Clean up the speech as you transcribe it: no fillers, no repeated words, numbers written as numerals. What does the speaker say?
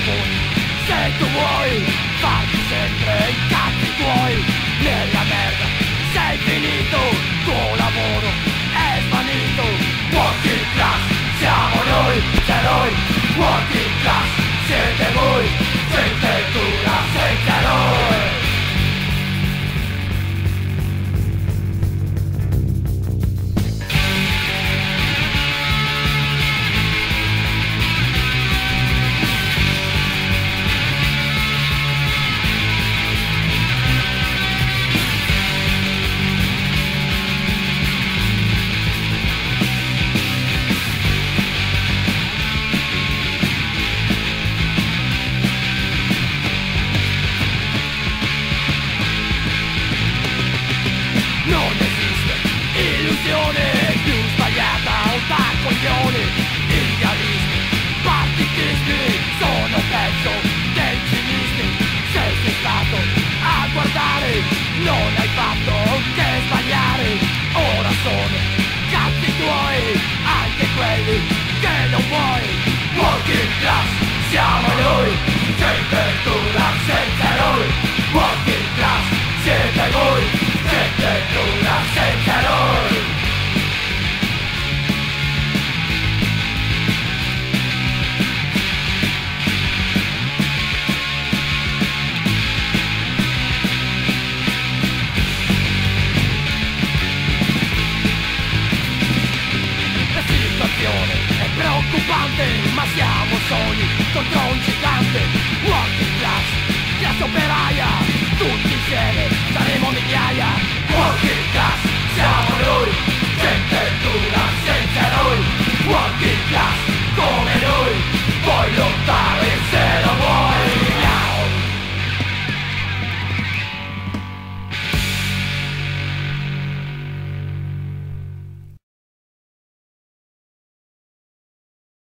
buoni. Se tu vuoi farti sempre i cazzi tuoi nella merda, sei finito, tuo lavoro è svanito. Working class siamo noi, se noi working class siete voi, senza dura, senza noi. Non esiste illusione più sbagliata o da coglioni. Idealisti, partitisti sono peggio dei cinisti. Se sei stato a guardare non hai fatto che sbagliare. Ora sono cazzi tuoi anche quelli che non vuoi. Working class siamo noi, sempre dura senza noi. Working class siete voi, gente dura senza noi. La situazione è preoccupante, ma siamo soli contro un gigante. Working class, classe operaia, tutti insieme saremo migliaia. Working